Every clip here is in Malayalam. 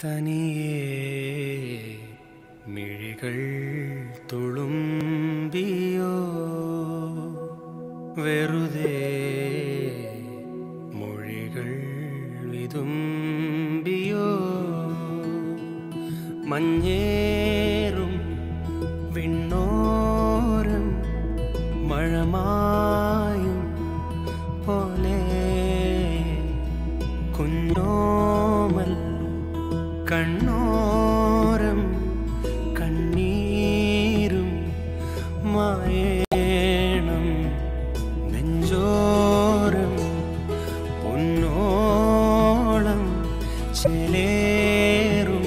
തനിയേ മിഴികൾ തുളുമ്പിയോ വെറുതെ മൊഴികൾ വിതുമ്പിയോ മഞ്ഞേറും വിണ്ണോരം മഴമായും പോലെ കുഞ്ഞോമൽ കണ്ണോരം കണ്ണീരും മായേണം നെഞ്ചോരം പൊന്നോളം ചേലേറും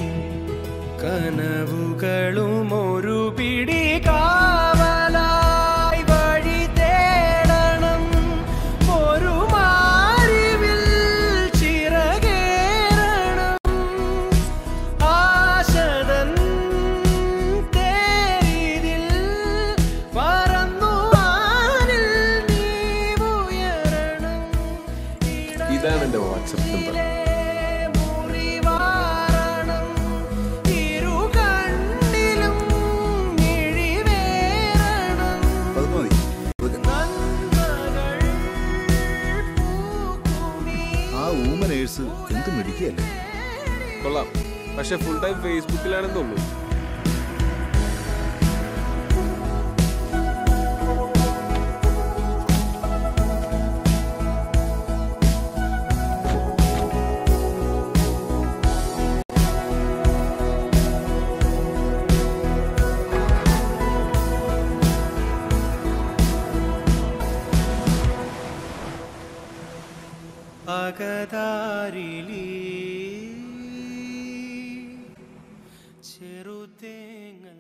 കനവുകളും ഒരു പിടി കാവലായി വഴി തേടണം ഒരു മാറിവിൽ ചിറകേറണം ആശതൻ തേരിതിൽ പറന്നു വാനിൽ നീ ഉയരണം. ഇതാണ് എൻ്റെ വാട്സപ്പ് നമ്പർ. എന്ത് മിടിക്കല്ലേ കൊള്ളാം, പക്ഷെ ഫുൾ ടൈം ഫേസ്ബുക്കിലാണെന്ന് തോന്നുന്നു. അകതാരിലി ചെറുതേങ്ങ